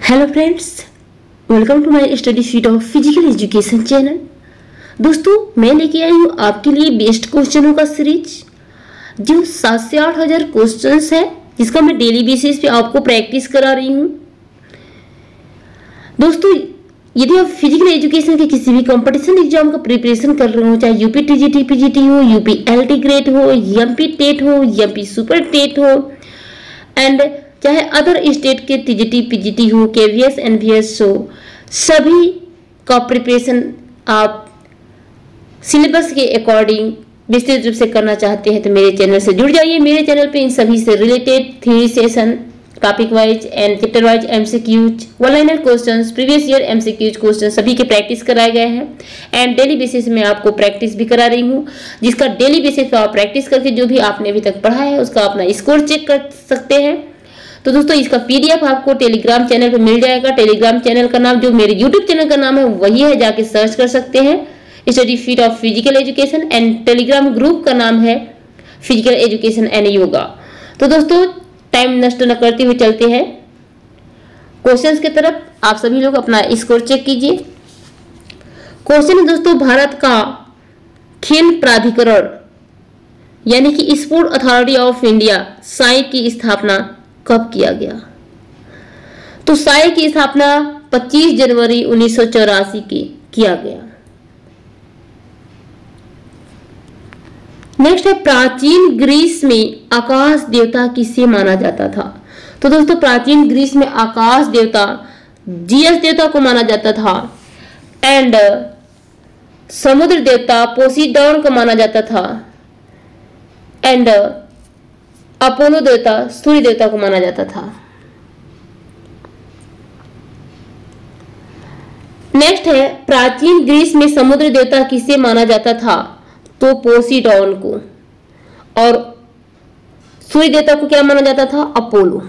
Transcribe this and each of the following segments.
Hello friends, welcome to my study sheet of physical education channel. दोस्तों, मैं लेके आई हूँ आपके लिए बेस्ट क्वेश्चनों का सीरीज जो 7 से 8 हज़ार क्वेश्चंस है, जिसका मैं डेली बेसिस पे आपको प्रैक्टिस करा रही हूँ। दोस्तों, यदि आप फिजिकल एजुकेशन के किसी भी कंपटीशन एग्जाम का प्रिपरेशन कर रहे हो, चाहे यूपी टीजीटी पीजीटी हो, यूपी एलटी ग्रेड हो, एमपी टेट हो, एमपी सुपर टेट हो, एंड चाहे अदर स्टेट के टीजीटी पीजीटी हो, केवीएस एनवीएस हो, सभी का प्रिपरेशन आप सिलेबस के अकॉर्डिंग विस्तृत रूप से करना चाहते हैं तो मेरे चैनल से जुड़ जाइए। मेरे चैनल पे इन सभी से related theory session, topic wise and chapter wise MCQs, one liner questions, previous year MCQs question सभी के प्रैक्टिस कराए गए हैं। एंड डेली बेसिस में आपको प्रैक्टिस भी करा रही हूँ, जिसका डेली बेसिस पर आप प्रैक्टिस करके जो भी आपने अभी तक पढ़ा है उसका अपना स्कोर चेक कर सकते हैं। तो दोस्तों, इसका पीडीएफ आपको टेलीग्राम चैनल पर मिल जाएगा। टेलीग्राम चैनल का नाम जो मेरे यूट्यूब चैनल का नाम है वही है, जाके सर्च कर सकते हैं, study sheet of physical education. And Telegram group का नाम है फिजिकल एजुकेशन एंड योगा। तो दोस्तों, टाइम नष्ट न करते हुए चलते हैं क्वेश्चंस की तरफ। आप सभी लोग अपना स्कोर चेक कीजिए। क्वेश्चन है दोस्तों, भारत का खेल प्राधिकरण यानी कि sport authority of India SAI की स्थापना कब किया गया? तो साई की स्थापना 25 जनवरी 1984 की किया गया। नेक्स्ट है, प्राचीन ग्रीस में आकाश देवता किसे माना जाता था? तो दोस्तों, प्राचीन ग्रीस में आकाश देवता जियस देवता को माना जाता था, एंड समुद्र देवता पोसीडॉन को माना जाता था, एंड अपोलो देवता सूर्य देवता को माना जाता था। नेक्स्ट है, प्राचीन ग्रीस में समुद्र देवता किसे माना जाता था? तो पोसीडॉन को, और सूर्य देवता को क्या माना जाता था? अपोलो।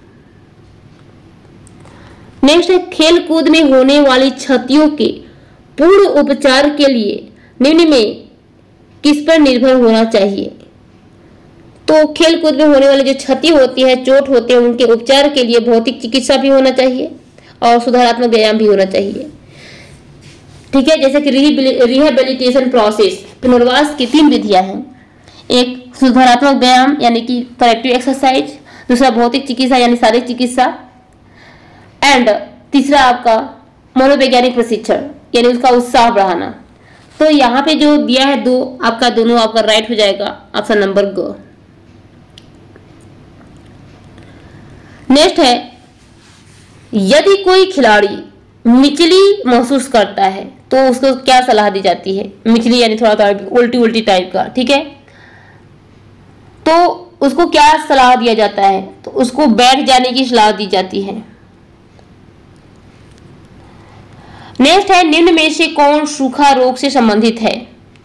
नेक्स्ट है, खेल कूद में होने वाली क्षतियों के पूर्ण उपचार के लिए निम्न में किस पर निर्भर होना चाहिए? तो खेल कूद में होने वाली जो क्षति होती है, चोट होते हैं, उनके उपचार के लिए भौतिक चिकित्सा भी होना चाहिए और सुधारात्मक व्यायाम भी होना चाहिए। ठीक है, जैसे कि रिहेबिलिटेशन प्रोसेस, पुनर्वास की 3 विधियां हैं। एक सुधारात्मक व्यायाम यानी कि करेक्टिव एक्सरसाइज, दूसरा भौतिक चिकित्सा यानी शारीरिक चिकित्सा, एंड तीसरा आपका मनोवैज्ञानिक प्रशिक्षण यानी उसका उत्साह बढ़ाना। तो यहाँ पे जो दिया है 2, आपका दोनों आपका राइट हो जाएगा, ऑप्शन नंबर ग। नेक्स्ट है, यदि कोई खिलाड़ी मिचली महसूस करता है तो उसको क्या सलाह दी जाती है? मिचली यानी थोड़ा उल्टी उल्टी टाइप का, ठीक है, तो उसको क्या सलाह दिया जाता है? तो उसको बैठ जाने की सलाह दी जाती है। नेक्स्ट है, निम्न में से कौन सूखा रोग से संबंधित है?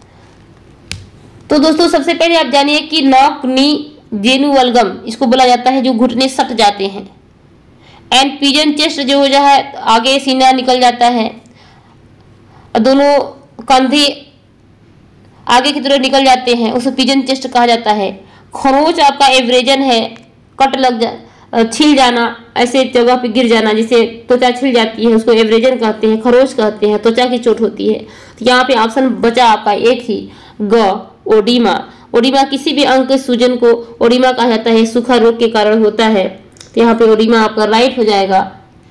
तो दोस्तों, सबसे पहले आप जानिए कि नॉक नी जेनुवल्गम इसको बोला जाता है, जो घुटने सट जाते हैं, एंड पिजन चेस्ट जो हो जाए आगे सीना निकल जाता है, दोनों कंधे आगे की तरफ निकल जाते हैं, उसे पिजन चेस्ट कहा जाता है। खरोच आपका एवरेजन है, कट लग छिल जाना, ऐसे जगह पे गिर जाना जिसे त्वचा छिल जाती है, उसको एवरेजन कहते हैं, खरोच कहते हैं, त्वचा की चोट होती है। तो यहाँ पे ऑप्शन बचा आपका एक ही, ग, ओडिमा। ओडिमा किसी भी अंग के सूजन को ओडिमा कहा जाता है, सूखा रोग के कारण होता है। तो यहाँ पे ओडिमा आपका राइट हो जाएगा।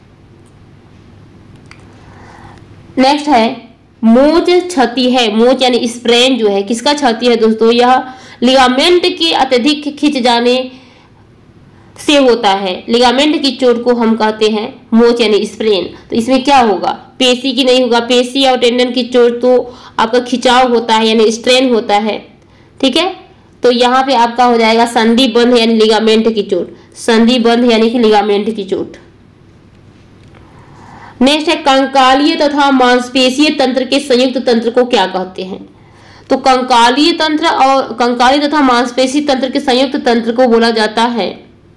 नेक्स्ट है, मोच क्षति है। मोच यानी स्प्रेन जो है किसका क्षति है दोस्तों? यह लिगामेंट के अत्यधिक खिंच जाने से होता है। लिगामेंट की चोट को हम कहते हैं मोच यानी स्प्रेन। तो इसमें क्या होगा? पेशी की नहीं होगा, पेशी और टेंडन की चोट तो आपका खिंचाव होता है यानी स्ट्रेन होता है, ठीक है। तो यहाँ पे आपका हो जाएगा संधि बंध यानी लिगामेंट की चोट, संधि बंध यानी कि लिगामेंट की चोट। नेक्स्ट है, कंकालीय तथा मांसपेशीय तंत्र के संयुक्त तंत्र को क्या कहते हैं? तो कंकालीय तंत्र और कंकालीय तथा मांसपेशी तंत्र के संयुक्त तंत्र को बोला जाता है,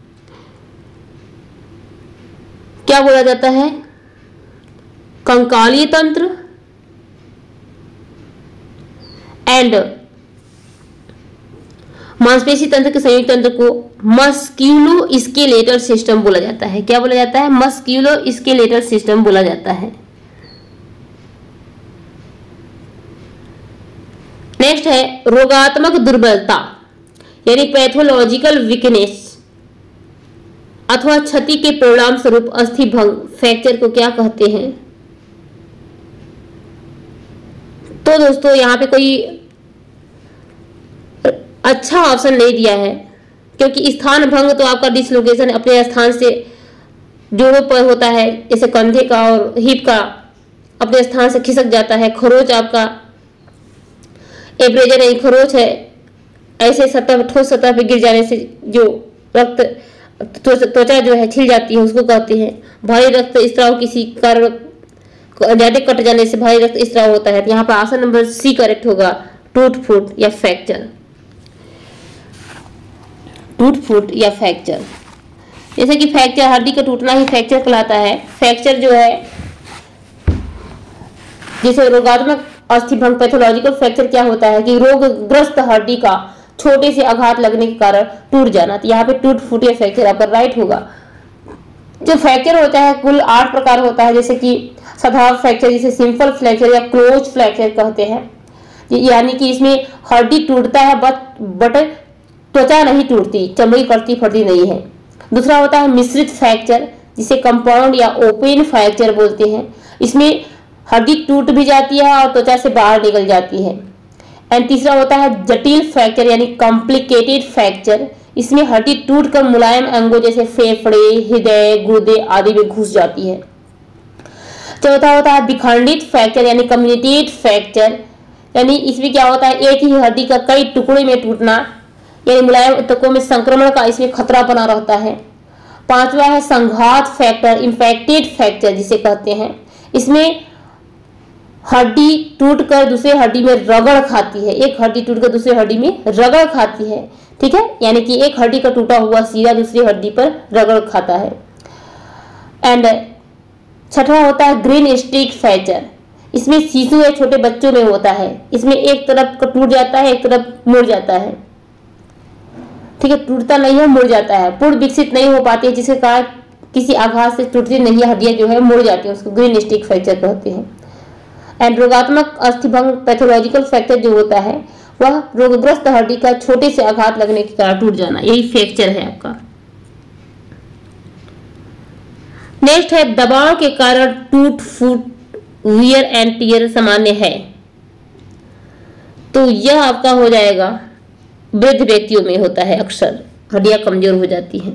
क्या बोला जाता है? कंकालीय तंत्र एंड मांसपेशी तंत्र के संयुक्त तंत्र को मस्क्यूलोस्केलेटल सिस्टम बोला जाता है। क्या बोला जाता है? मस्क्यूलोस्केलेटल सिस्टम बोला जाता है। नेक्स्ट है रोगात्मक दुर्बलता यानी पैथोलॉजिकल वीकनेस अथवा क्षति के परिणाम स्वरूप अस्थि भंग फ्रैक्चर को क्या कहते हैं? तो दोस्तों यहाँ पे कोई अच्छा ऑप्शन नहीं दिया है, क्योंकि स्थान भंग तो आपका डिसलोकेशन अपने स्थान से जोड़ों पर होता है, जैसे कंधे का और हिप का अपने स्थान से खिसक जाता है। खरोच आपका एब्रेजन नहीं, खरोच है ऐसे सतह ठोस सतह पे गिर जाने से जो रक्त त्वचा जो है छिल जाती है उसको कहते हैं। भारी रक्त स्त्राव किसी कारण ज्यादा कट जाने से भारी रक्त स्त्राव होता है। यहाँ पर आंसर नंबर सी करेक्ट होगा, टूट फूट या फ्रैक्चर। टूट फूट या फ्रैक्चर, जैसे कि फ्रैक्चर हड्डी का टूटना ही फ्रैक्चर कहलाता है। फ्रैक्चर जो है जैसे रोगात्मक अस्थि भंग पैथोलॉजिकल फ्रैक्चर क्या होता है कि रोगग्रस्त हड्डी का छोटे से आघात लगने के कारण टूट जाना। तो यहाँ पे टूट फूट या फ्रैक्चर आपका राइट होगा। जो फ्रैक्चर होता है कुल 8 प्रकार होता है, जैसे कि साधारण फ्रैक्चर जिसे सिंपल फ्रैक्चर या क्लोज फ्रैक्चर कहते हैं, यानी कि इसमें हड्डी टूटता है बट त्वचा नहीं टूटती, चमड़ी कटती फटती नहीं है। दूसरा होता है मिश्रित फ्रैक्चर जिसे कंपाउंड या ओपन फ्रैक्चर बोलते हैं। इसमें हड्डी टूट भी जाती है और त्वचा से बाहर निकल जाती है। एंड तीसरा होता है जटिल फ्रैक्चर यानी कॉम्प्लिकेटेड फ्रैक्चर। इसमें हड्डी टूटकर मुलायम अंगों जैसे फेफड़े, हृदय, गुर्दे आदि में घुस जाती है। चौथा होता है विखंडित फ्रैक्चर यानी कम्युनिकेटेड फ्रैक्चर, यानी इसमें क्या होता है एक ही हड्डी का कई टुकड़े में टूटना, यानी मुलायम ऊतकों में संक्रमण का इसमें खतरा बना रहता है। पांचवा है संघात फ्रैक्चर इंफेक्टेड फ्रैक्चर जिसे कहते हैं। इसमें हड्डी टूटकर दूसरे हड्डी में रगड़ खाती है, एक हड्डी टूटकर दूसरे हड्डी में रगड़ खाती है, ठीक है, यानी कि एक हड्डी का टूटा हुआ सीधा दूसरी हड्डी पर रगड़ खाता है। एंड छठवां होता है ग्रीन स्टिक फ्रैक्चर। इसमें शिशु या छोटे बच्चों में होता है। इसमें एक तरफ का टूट जाता है, एक तरफ मुड़ जाता है, ठीक है, टूटता नहीं है, मुड़ जाता है, पूर्ण विकसित नहीं हो पाती है, जिसके कारण किसी आघात से टूटती नहीं, हड्डियां जो है मुड़ जाती है, उसको ग्रीन स्टिक फ्रैक्चर कहते हैं। एंड रोगात्मक अस्थिभंग पैथोलॉजिकल फ्रैक्चर जो होता है वह रोगग्रस्त हड्डी का छोटे से आघात लगने के कारण टूट जाना, यही फ्रैक्चर है आपका। नेक्स्ट है दबाव के कारण टूट फूट वियर एंड टियर सामान्य है, तो यह आपका हो जाएगा वृद्ध व्यक्तियों में होता है, अक्सर हड्डियां कमजोर हो जाती हैं।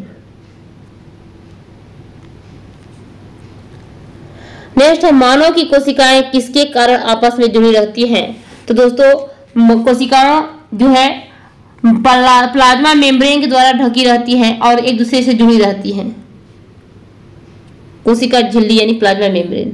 नेक्स्ट है मानव की कोशिकाएं किसके कारण आपस में जुड़ी रहती हैं? तो दोस्तों कोशिकाएं जो है प्लाज्मा मेम्ब्रेन के द्वारा ढकी रहती हैं और एक दूसरे से जुड़ी रहती हैं। कोशिका झिल्ली यानी प्लाज्मा मेम्ब्रेन।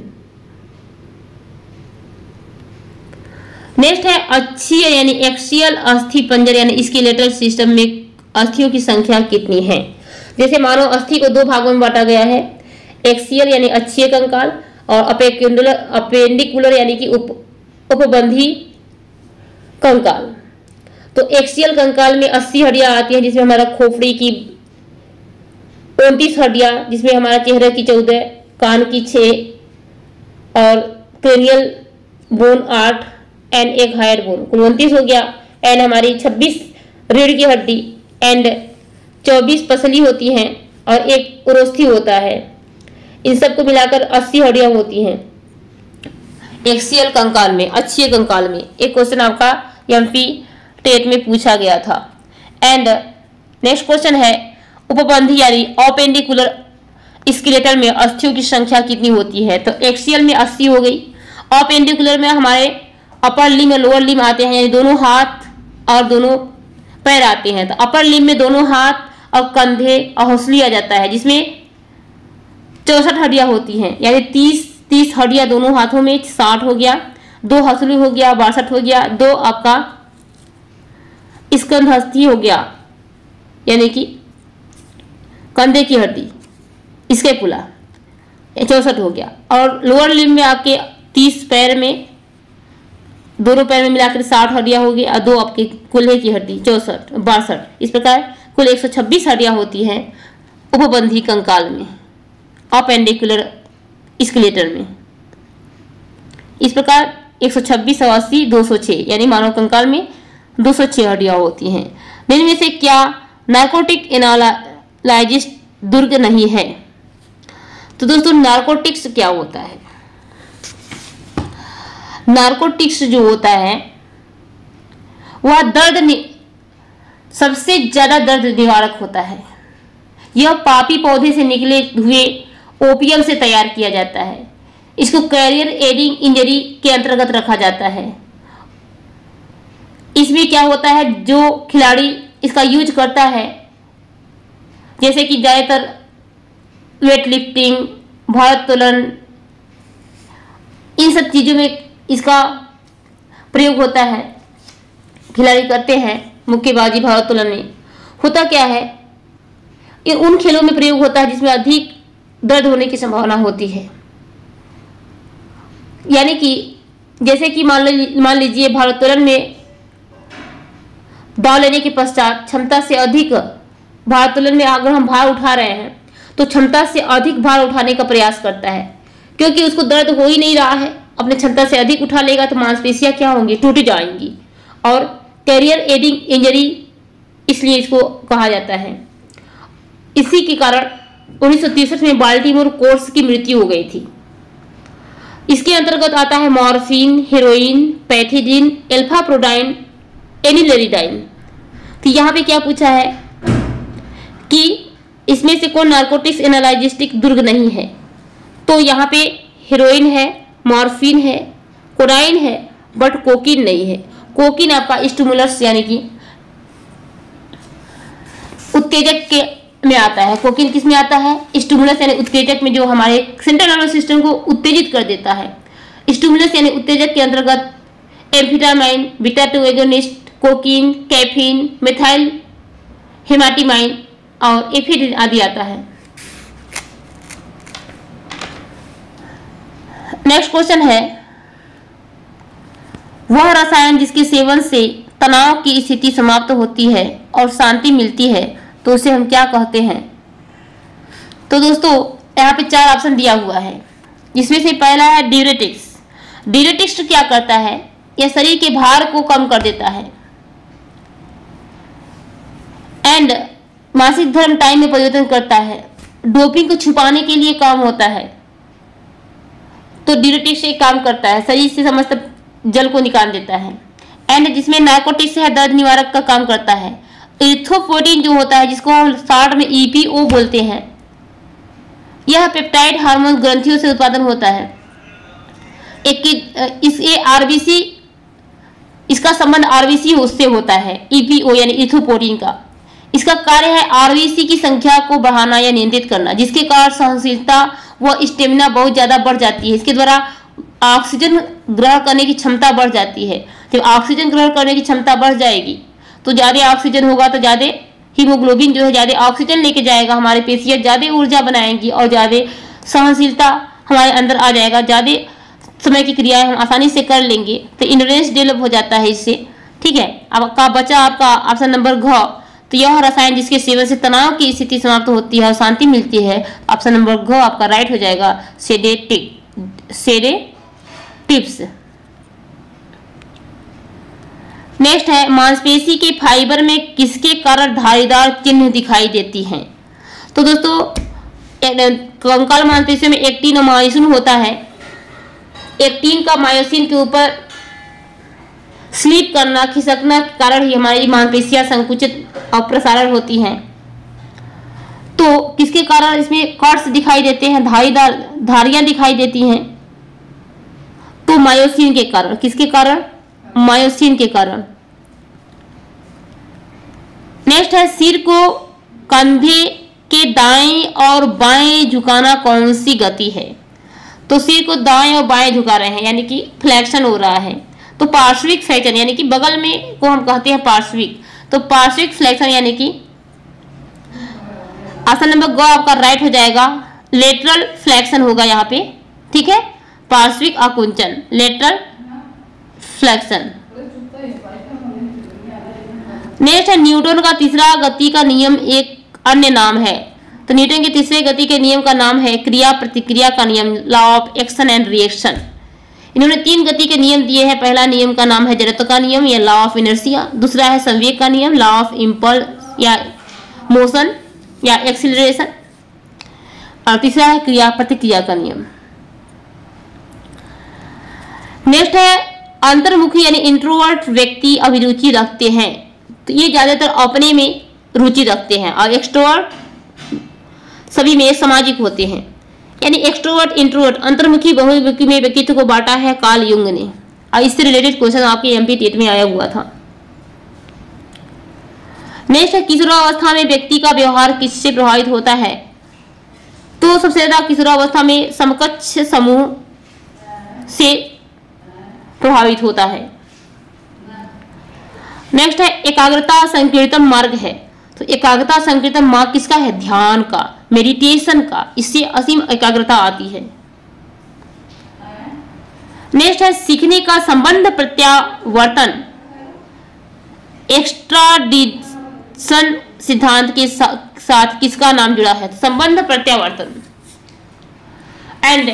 नेक्स्ट है अक्षीय यानी एक्सियल अस्थि पंजर यानी स्केलेटल सिस्टम में अस्थियों की संख्या कितनी है? जैसे मानव अस्थि को 2 भागों में बांटा गया है, एक्सियल यानी अक्षीय कंकाल और अपेंडिकुलर यानी कि उपबंधी कंकाल। तो एक्सियल कंकाल में 80 हड्डियां आती हैं, जिसमें हमारा खोपड़ी की 29 हड्डियां, जिसमें हमारा चेहरे की 14, कान की 6 और क्रेनियल बोन 8 एंड एक हायर बोन, कुल 29 हो गया। एंड हमारी 26 रीढ़ की हड्डी एंड 24 पसली होती हैं और एक उरोस्थी होता है। इन सबको मिलाकर 80 हड्डियां होती हैं एक्सियल कंकाल में, अक्षीय कंकाल में। एक क्वेश्चन आपका एमपी टेट में पूछा गया था। एंड नेक्स्ट क्वेश्चन है उपबंधी यानी अपेंडिकुलर स्केलेटल में अस्थियों की संख्या कितनी होती है? तो एक्सियल में 80 हो गई, अपेंडिकुलर में हमारे अपर लिम्ब और लोअर लिम्ब आते हैं, यानी दोनों हाथ और दोनों पैर आते हैं। तो अपर लिम्ब में दोनों हाथ और कंधे और हौसली आ जाता है, जिसमें 64 हड्डियां होती हैं, यानी 30 हड्डियां दोनों हाथों में 60 हो गया, 2 हौसली हो गया 62 हो गया, 2 आपका स्कंध हस्ती हो गया यानी कि कंधे की हड्डी, इसके पुला 64 हो गया। और लोअर लिम्ब में आपके 30 पैर में दोनों पैर में मिलाकर 60 हड्डियां होगी और 2 आपके कूल्हे की हड्डी 62। इस प्रकार कुल 126 हड्डियां होती हैं उपबंधी कंकाल में, अपेंडिकुलर स्केलेटन में। इस प्रकार 126, 80, 206 यानी मानव कंकाल में 206 हड्डियां होती हैं। इनमें से क्या नार्कोटिक एनालाइजिस्ट दुर्ग नहीं है? तो दोस्तों नार्कोटिक्स क्या होता है? नार्कोटिक्स जो होता है वह सबसे ज्यादा दर्द निवारक होता है। यह पापी पौधे से निकले हुए ओपियम से तैयार किया जाता है। इसको कैरियर एडिंग इंजरी के अंतर्गत रखा जाता है। इसमें क्या होता है, जो खिलाड़ी इसका यूज करता है, जैसे कि ज्यादातर वेट लिफ्टिंग, भारोत्तोलन, इन सब चीजों में इसका प्रयोग होता है, खिलाड़ी करते हैं। मुक्केबाजी, भारोत्तोलन में होता क्या है, ये उन खेलों में प्रयोग होता है जिसमें अधिक दर्द होने की संभावना होती है। यानी कि जैसे कि मान लीजिए भारोत्तोलन में दाव लेने के पश्चात क्षमता से अधिक, भारोत्तोलन में अगर हम भार उठा रहे हैं तो क्षमता से अधिक भार उठाने का प्रयास करता है, क्योंकि उसको दर्द हो ही नहीं रहा है। अपने क्षमता से अधिक उठा लेगा तो मांसपेशियां क्या होंगी, टूट जाएंगी, और कैरियर एडिंग इंजरी इसलिए इसको कहा जाता है। इसी के कारण 1963 में बाल्टीमोर कोर्स की मृत्यु हो गई थी। इसके अंतर्गत आता है morphine, heroin, pethidine, alphaprodine, anileridine. तो यहाँ पे क्या पूछा है कि इसमें से कौन नार्कोटिक्स एनालाइजिस्टिक दुर्ग नहीं है? तो यहाँ पे हेरोइन है, मॉर्फिन है, कोडाइन है, बट कोकीन नहीं है। कोकीन आपका स्टिमुलस यानी कि उत्तेजक के में आता है। कोकीन किस में आता है? स्टिमुलस यानी उत्तेजक में, जो हमारे सेंट्रल नर्वस सिस्टम को उत्तेजित कर देता है। स्टिमुलस यानी उत्तेजक के अंतर्गत amphetamine, beta 2 agonist, cocaine, caffeine, methyl हेमाटिमाइन और एफिड्रिन आदि आता है। नेक्स्ट क्वेश्चन है, वह रसायन जिसके सेवन से तनाव की स्थिति समाप्त होती है और शांति मिलती है तो उसे हम क्या कहते हैं? तो दोस्तों यहाँ पे 4 ऑप्शन दिया हुआ है, जिसमें से पहला है ड्यूरेटिक्स। ड्यूरेटिक्स क्या करता है? यह शरीर के भार को कम कर देता है एंड मासिक धर्म टाइम में परिवर्तन करता है। डोपिंग को छुपाने के लिए काम होता है, तो ड्यूरेटिक्स एक काम करता है, शरीर से समस्त जल को निकाल देता है। एंड जिसमें नार्कोटिक्स है, दर्द निवारक का काम करता है। इरिथ्रोपोइटिन जो होता है, जिसको हम शॉर्ट में EPO बोलते हैं, यह पेप्टाइड हार्मोन ग्रंथियों से उत्पादन होता है। इस RBC, इसका संबंध RBC उससे होता है, EPO यानी इरिथ्रोपोइटिन का। इसका कार्य है RBC की संख्या को बढ़ाना या नियंत्रित करना, जिसके कारण सहनशीलता व स्टेमिना बहुत ज्यादा बढ़ जाती है। इसके द्वारा ऑक्सीजन ग्रहण करने की क्षमता बढ़ जाती है। जब ऑक्सीजन ग्रहण करने की क्षमता बढ़ जाएगी तो ज्यादा ऑक्सीजन होगा तो ज्यादा हीमोग्लोबिन जो है ज्यादा ऑक्सीजन लेके जाएगा, हमारे पेशियां ज्यादा ऊर्जा बनाएंगी और ज्यादा सहनशीलता हमारे अंदर आ जाएगा, ज्यादा समय की क्रियाएं हम आसानी से कर लेंगे, तो इंड्योरेंस डेवलप हो जाता है इससे। ठीक है, आपका बचा आपका ऑप्शन नंबर घ। तो यह रसायन जिसके सेवन से तनाव की स्थिति समाप्त होती है और शांति मिलती है, ऑप्शन नंबर घ आपका राइट हो जाएगा, सेडेटिव्स। नेक्स्ट है, मांसपेशी के फाइबर में किसके कारण धारीदार चिन्ह दिखाई देती हैं? तो दोस्तों कंकाल मांसपेशियों में एक्टिन और मायोसिन होता है। एक्टिन का मायोसिन के ऊपर स्लीप करना, खिसकना के कारण ही हमारी मांसपेशियां संकुचित और प्रसारण होती हैं। तो किसके कारण इसमें कट्स दिखाई देते हैं, धारीदार धारियां दिखाई देती हैं? तो मायोसिन के कारण। किसके कारण? मायोसिन के कारण। नेक्स्ट है, सिर को कंधे के दाएं और बाएं झुकाना कौन सी गति है? तो सिर को दाएं और बाएं झुका रहे हैं, यानी कि फ्लेक्शन हो रहा है, तो पार्श्विक फ्लेक्शन यानी कि बगल में को हम कहते हैं पार्श्विक। तो पार्श्विक फ्लेक्शन यानी कि ऑप्शन नंबर ग आपका राइट हो जाएगा, लेटरल फ्लेक्शन होगा यहाँ पे। ठीक है, पार्श्विक आकुंचन, लेटरल फ्लेक्शन। नेक्स्ट है न्यूटन का तीसरा गति का नियम एक अन्य नाम है। तो न्यूटन के तीसरे गति के नियम का नाम है क्रिया प्रतिक्रिया का नियम, law of action and reaction. इन्होंने 3 गति के नियम दिए हैं। पहला नियम का नाम है जड़त्व का नियम या लॉ ऑफ इनर्शिया, दूसरा है संवेग का नियम, लॉ ऑफ इम्पल्स या मोशन या एक्सीलरेशन, और तीसरा है क्रिया प्रतिक्रिया का नियम। नेक्स्ट है अंतर्मुखी यानी इंट्रोवर्ट व्यक्ति अभिरुचि रखते हैं। तो ये ज्यादातर अपने में रुचि रखते हैं, और एक्सट्रोवर्ट सभी में सामाजिक होते हैं। यानी एक्सट्रोवर्ट इंट्रोवर्ट अंतर्मुखी बहुमुखी में व्यक्तित्व को बांटा है कार्ल युंग ने, और इससे रिलेटेड क्वेश्चन आपके एमपी टेट में आया हुआ था। नेक्स्ट है किशोरावस्था में व्यक्ति का व्यवहार किससे प्रभावित होता है। तो सबसे ज्यादा किशोरावस्था में समकक्ष समूह से प्रभावित होता है। नेक्स्ट है एकाग्रता संकीर्तन मार्ग है। तो एकाग्रता संकीर्तन मार्ग किसका है, ध्यान का, मेडिटेशन का, इससे असीम एकाग्रता आती है। नेक्स्ट है सीखने का संबंध प्रत्यावर्तन एक्सट्राडिशन सिद्धांत के साथ किसका नाम जुड़ा है, संबंध प्रत्यावर्तन। एंड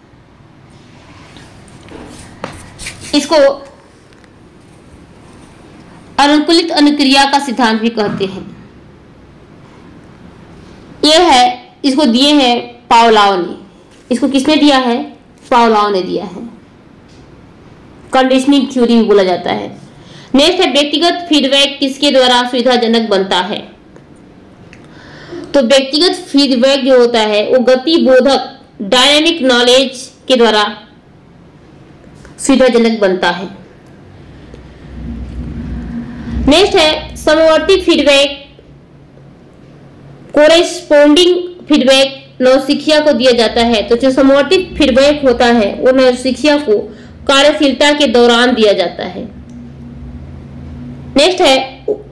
इसको अनुकूलित अनुक्रिया का सिद्धांत भी कहते हैं। यह है, इसको दिए हैं पावलोव ने। इसको किसने दिया है, पावलोव ने दिया है। कंडीशनिंग थ्योरी भी बोला जाता है। नेक्स्ट है व्यक्तिगत फीडबैक किसके द्वारा सुविधाजनक बनता है। तो व्यक्तिगत फीडबैक जो होता है वो गतिबोधक डायनेमिक नॉलेज के द्वारा सुविधाजनक बनता है। नेक्स्ट है समवर्ती फीडबैक कोरेस्पोंडिंग फीडबैक नवशिखिया को दिया जाता है। तो जो समवर्ती फीडबैक होता है वो नवशिखिया को कार्यशीलता के दौरान दिया जाता है। नेक्स्ट है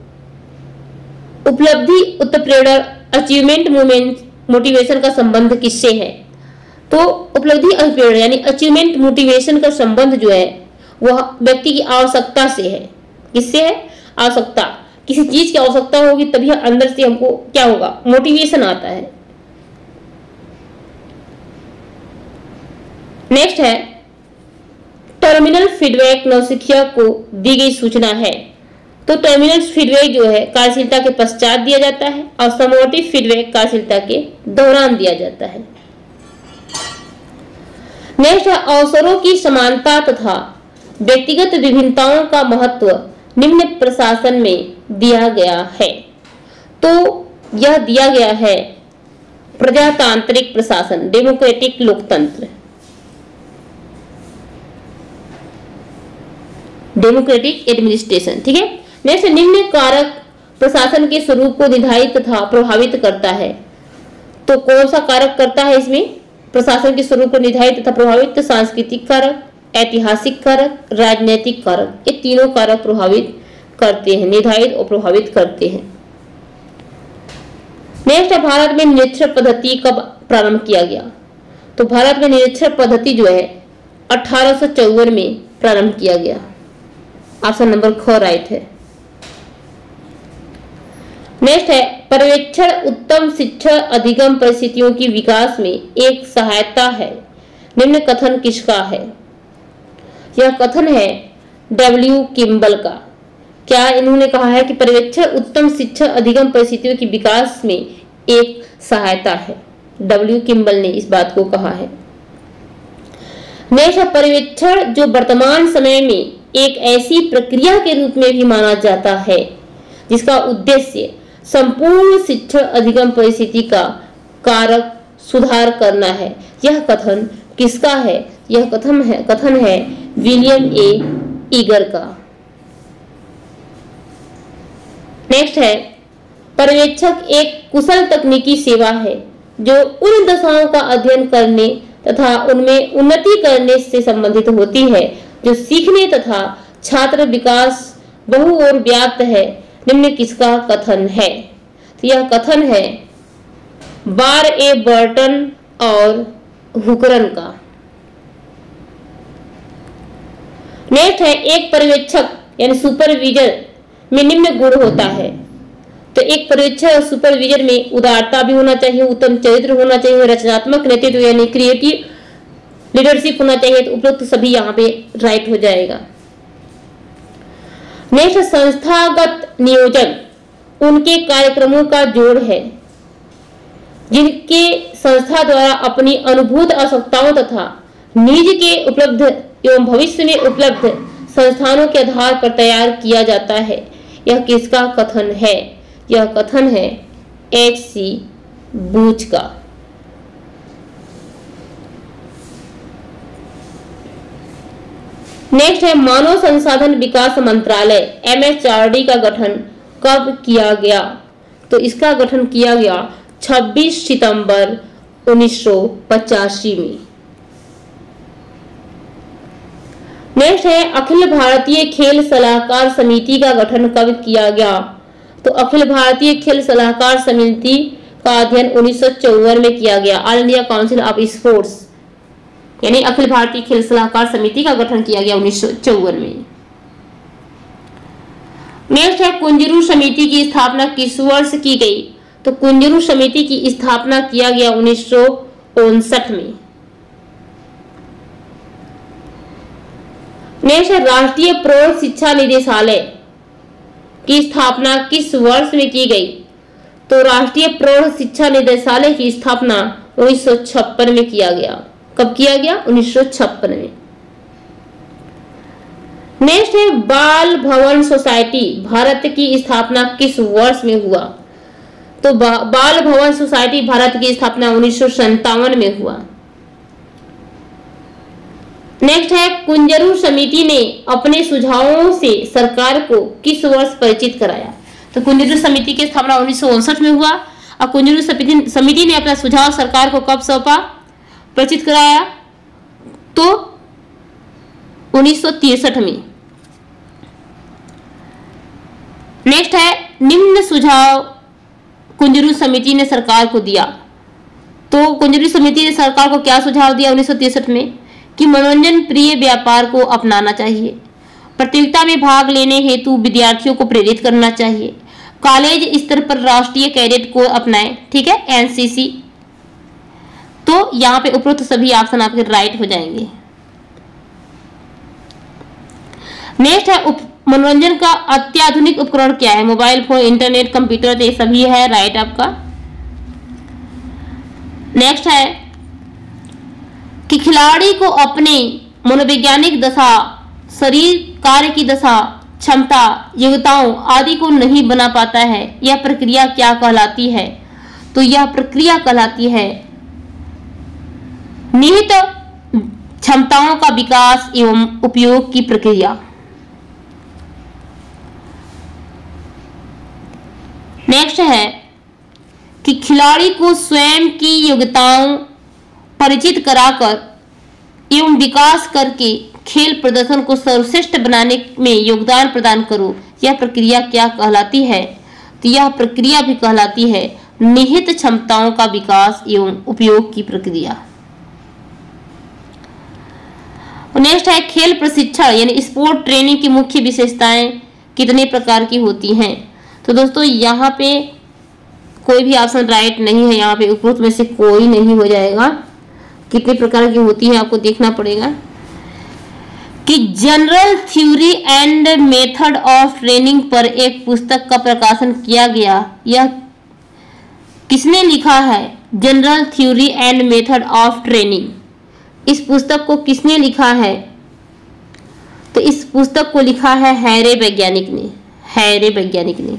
उपलब्धि उत्प्रेरणा अचीवमेंट मूवमेंट मोटिवेशन का संबंध किससे है। तो उपलब्धि उत्प्रेरणा यानी अचीवमेंट मोटिवेशन का संबंध जो है वह व्यक्ति की आवश्यकता से है। किससे है, आवश्यकता, किसी चीज की आवश्यकता होगी तभी अंदर से हमको क्या होगा, मोटिवेशन आता है। नेक्स्ट है टर्मिनल फीडबैक नवशिखिया को दी गई सूचना है। तो टर्मिनल फीडबैक जो है कार्यशीलता के पश्चात दिया जाता है और समवर्ती फीडबैक कार्यशीलता के दौरान दिया जाता है। नेक्स्ट है अवसरों की समानता तथा व्यक्तिगत विभिन्नताओं का महत्व निम्न प्रशासन में दिया गया है। तो यह दिया गया है प्रजातांत्रिक प्रशासन, डेमोक्रेटिक लोकतंत्र, डेमोक्रेटिक एडमिनिस्ट्रेशन। ठीक है। नेक्स्ट निम्न कारक प्रशासन के स्वरूप को निर्धारित तथा प्रभावित करता है। तो कौन सा कारक करता है इसमें प्रशासन के स्वरूप को निर्धारित तथा प्रभावित, सांस्कृतिक कारक, ऐतिहासिक कारक, राजनीतिक कारक, ये तीनों कारक प्रभावित करते हैं, निर्धारित और प्रभावित करते हैं। नेक्स्ट है भारत में निरक्षर पद्धति कब प्रारंभ किया गया। तो भारत में निरक्षर पद्धति जो है 1854 में प्रारंभ किया गया। ऑप्शन नंबर ख राइट है। नेक्स्ट है पर्यवेक्षण उत्तम शिक्षा अधिगम परिस्थितियों की विकास में एक सहायता है। निम्न कथन किसका है। यह कथन है डब्ल्यू किम्बल का। क्या इन्होंने कहा है कि पर्यवेक्षण उत्तम शिक्षा अधिगम परिस्थितियों की विकास में एक सहायता है। डब्ल्यू किम्बल ने इस बात को कहा है। नेक्स्ट है पर्यवेक्षण जो वर्तमान समय में एक ऐसी प्रक्रिया के रूप में भी माना जाता है जिसका उद्देश्य संपूर्ण शिक्षा अधिगम परिस्थिति का कारक सुधार करना है। यह कथन किसका है। यह कथन है विलियम ए ईगर का। नेक्स्ट है पर्यवेक्षक एक कुशल तकनीकी सेवा है जो उन दशाओं का अध्ययन करने तथा उनमें उन्नति करने से संबंधित होती है जो सीखने तथा छात्र विकास बहु और व्याप्त है। निम्न किसका कथन है। तो यह कथन है बार ए बर्टन और हुकरन का। नेक्स्ट है एक पर्यवेक्षक यानी सुपरविजर में निम्न गुण होता है। तो एक पर्यवेक्षक और सुपरविजर में उदारता भी होना चाहिए, उत्तम चरित्र होना चाहिए, रचनात्मक नेतृत्व यानी क्रिएटिव लीडरशिप होना चाहिए। तो उपरोक्त सभी यहाँ पे राइट हो जाएगा। नेक्स्ट संस्थागत नियोजन उनके कार्यक्रमों का जोड़ है जिनके संस्था द्वारा अपनी अनुभूत आवश्यकताओं तथा निज के उपलब्ध एवं भविष्य में उपलब्ध संस्थानों के आधार पर तैयार किया जाता है। यह किसका कथन है? यह कथन है H.C. बूच का। नेक्स्ट है मानव संसाधन विकास मंत्रालय MHRD का गठन कब किया गया? तो इसका गठन किया गया 26 सितंबर 1985 में। नेक्स्ट है अखिल भारतीय खेल सलाहकार समिति का गठन कब किया गया? तो अखिल भारतीय खेल सलाहकार समिति का अध्ययन 1954 में किया गया। All India Council of Sports यानी अखिल भारतीय खेल सलाहकार समिति का गठन किया गया 1954 में। नेक्स्ट है कुंजरू समिति की स्थापना किस वर्ष की गई? तो कुंजरू समिति की स्थापना किया गया 1959 में। नेक्स्ट है राष्ट्रीय प्रौढ़ शिक्षा निदेशालय की स्थापना किस वर्ष में की गई? तो राष्ट्रीय प्रौढ़ शिक्षा निदेशालय की स्थापना 1956 में किया गया। कब किया गया? 1956 में। नेक्स्ट है बाल भवन सोसाइटी भारत की स्थापना किस वर्ष में हुआ? तो बाल भवन सोसाइटी भारत की स्थापना 1957 में हुआ। नेक्स्ट है कुंजरू समिति ने अपने सुझावों से सरकार को किस वर्ष परिचित कराया? तो कुंजरू समिति की स्थापना 1959 में हुआ और कुंजरू समिति ने अपना सुझाव सरकार को कब सौंपा, परिचित कराया? तो 1963 में। नेक्स्ट है निम्न सुझाव कुंजरू समिति ने सरकार को दिया। तो कुंजरू समिति ने सरकार को क्या सुझाव दिया 1963 में? कि मनोरंजन प्रिय व्यापार को अपनाना चाहिए, प्रतियोगिता में भाग लेने हेतु विद्यार्थियों को प्रेरित करना चाहिए, कॉलेज स्तर पर राष्ट्रीय कैडेट को अपनाएं, ठीक है, एनसीसी। तो यहाँ पे उपरोक्त सभी ऑप्शन आपके राइट हो जाएंगे। नेक्स्ट है मनोरंजन का अत्याधुनिक उपकरण क्या है? मोबाइल फोन, इंटरनेट, कंप्यूटर, तो ये सभी है राइट आपका। नेक्स्ट है कि खिलाड़ी को अपने मनोवैज्ञानिक दशा, शरीर कार्य की दशा, क्षमता, योग्यताओं आदि को नहीं बना पाता है, यह प्रक्रिया क्या कहलाती है? तो यह प्रक्रिया कहलाती है निहित क्षमताओं का विकास एवं उपयोग की प्रक्रिया। नेक्स्ट है कि खिलाड़ी को स्वयं की योग्यताओं परिचित कराकर एवं विकास करके खेल प्रदर्शन को सर्वश्रेष्ठ बनाने में योगदान प्रदान करो, यह प्रक्रिया क्या कहलाती है? तो यह प्रक्रिया भी कहलाती है निहित क्षमताओं का विकास एवं उपयोग की प्रक्रिया। नेक्स्ट है खेल प्रशिक्षण यानी स्पोर्ट ट्रेनिंग की मुख्य विशेषताएं कितने प्रकार की होती हैं? तो दोस्तों यहाँ पे कोई भी ऑप्शन राइट नहीं है, यहाँ पे उपरोक्त में से कोई नहीं हो जाएगा। कितने प्रकार की होती है आपको देखना पड़ेगा कि general theory and method of training पर एक पुस्तक का प्रकाशन किया गया। यह किसने लिखा है? General theory and method of training. इस पुस्तक को किसने लिखा है? तो इस पुस्तक को लिखा है हैरे वैज्ञानिक ने। हैरे वैज्ञानिक ने।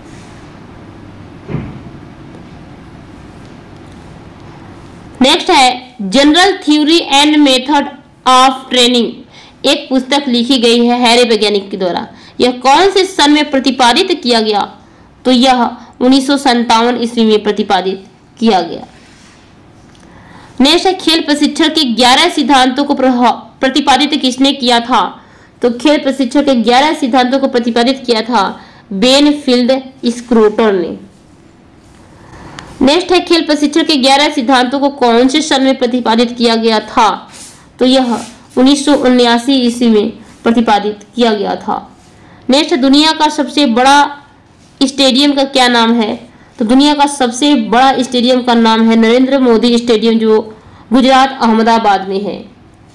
नेक्स्ट है general theory and method of training एक पुस्तक लिखी गई है हैरे वैज्ञानिक के द्वारा। यह कौन से सन में प्रतिपादित किया गया? तो यह 1957 ईस्वी में प्रतिपादित किया गया। नेक्स्ट है खेल प्रशिक्षण के 11 सिद्धांतों को प्रतिपादित किसने किया था? तो खेल प्रशिक्षण के 11 सिद्धांतों को प्रतिपादित किया था बेनफील्ड स्क्रूटर ने। नेक्स्ट है खेल प्रशिक्षण के 11 सिद्धांतों को कौन से सन में प्रतिपादित किया गया था? तो यह 1979 ईस्वी में प्रतिपादित किया गया था। नेक्स्ट, दुनिया का सबसे बड़ा स्टेडियम का क्या नाम है? तो दुनिया का सबसे बड़ा स्टेडियम का नाम है नरेंद्र मोदी स्टेडियम, जो गुजरात अहमदाबाद में है।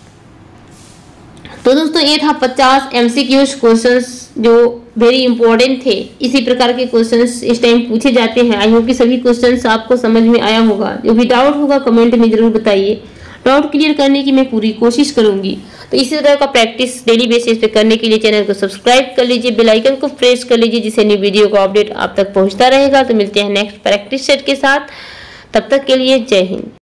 तो दोस्तों ये था 50 MCQs क्वेश्चंस जो वेरी इंपॉर्टेंट थे। इसी प्रकार के क्वेश्चंस इस टाइम पूछे जाते हैं। आई होप कि सभी क्वेश्चंस आपको समझ में आया होगा। जो भी डाउट होगा कमेंट में जरूर बताइए। डाउट क्लियर करने की मैं पूरी कोशिश करूंगी। तो इसी तरह का प्रैक्टिस डेली बेसिस पे करने के लिए चैनल को सब्सक्राइब कर लीजिए, बेल आइकन को प्रेस कर लीजिए, जिससे न्यू वीडियो का अपडेट आप तक पहुंचता रहेगा। तो मिलते हैं नेक्स्ट प्रैक्टिस सेट के साथ। तब तक के लिए जय हिंद।